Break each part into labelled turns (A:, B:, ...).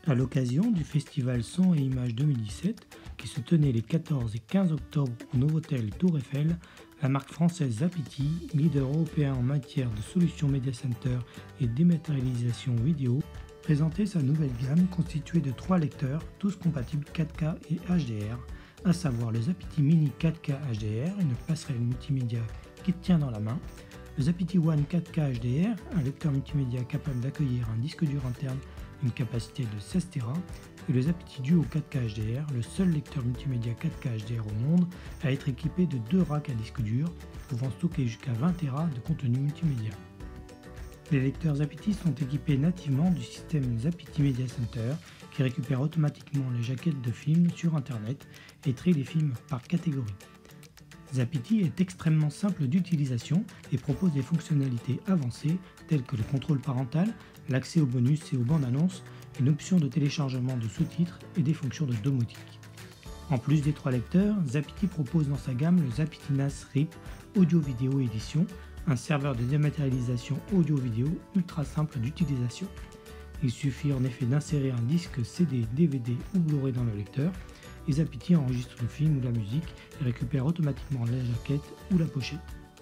A: À l'occasion du festival Son et Images 2017, qui se tenait les 14 et 15 octobre au Novotel Tour Eiffel, la marque française Zapity, leader européen en matière de solutions Media Center et dématérialisation vidéo, présentait sa nouvelle gamme constituée de 3 lecteurs, tous compatibles 4K et HDR, à savoir le Zapity Mini 4K HDR, une passerelle multimédia qui tient dans la main, le Zapity One 4K HDR, un lecteur multimédia capable d'accueillir un disque dur interne d'une capacité de 16 Tera, et le Zapity Duo 4K HDR, le seul lecteur multimédia 4K HDR au monde à être équipé de 2 racks à disque dur, pouvant stocker jusqu'à 20 Tera de contenu multimédia. Les lecteurs Zapity sont équipés nativement du système Zapity Media Center qui récupère automatiquement les jaquettes de films sur Internet et trie les films par catégorie. Zapity est extrêmement simple d'utilisation et propose des fonctionnalités avancées telles que le contrôle parental, l'accès aux bonus et aux bandes annonces, une option de téléchargement de sous-titres et des fonctions de domotique. En plus des 3 lecteurs, Zapity propose dans sa gamme le Zapity NAS RIP Audio-Vidéo Edition, un serveur de dématérialisation audio-vidéo ultra simple d'utilisation. Il suffit en effet d'insérer un disque CD, DVD ou Blu-ray dans le lecteur, et Zapity enregistre le film ou la musique et récupère automatiquement la jaquette ou la pochette.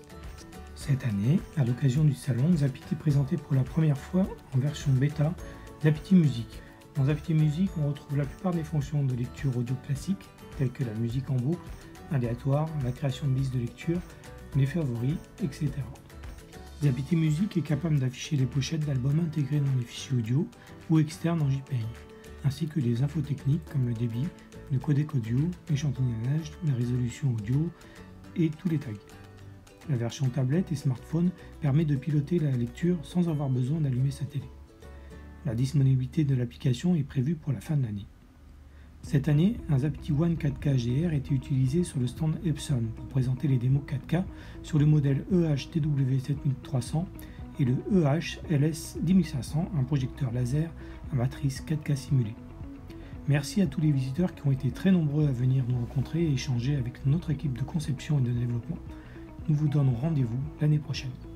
A: Cette année, à l'occasion du salon, Zapity présentait pour la première fois en version bêta Zapity Music. Dans Zapity Music, on retrouve la plupart des fonctions de lecture audio classique, telles que la musique en boucle, aléatoire, la création de listes de lecture, les favoris, etc. Zapity Music est capable d'afficher les pochettes d'albums intégrés dans les fichiers audio ou externes en JPEG, ainsi que les infos techniques comme le débit, le codec audio, l'échantillonnage, la résolution audio et tous les tags. La version tablette et smartphone permet de piloter la lecture sans avoir besoin d'allumer sa télé. La disponibilité de l'application est prévue pour la fin de l'année. Cette année, un Zapity One 4K HDR a été utilisé sur le stand Epson pour présenter les démos 4K sur le modèle EH-TW7300 et le EH-LS10500, un projecteur laser à matrice 4K simulée. Merci à tous les visiteurs qui ont été très nombreux à venir nous rencontrer et échanger avec notre équipe de conception et de développement. Nous vous donnons rendez-vous l'année prochaine.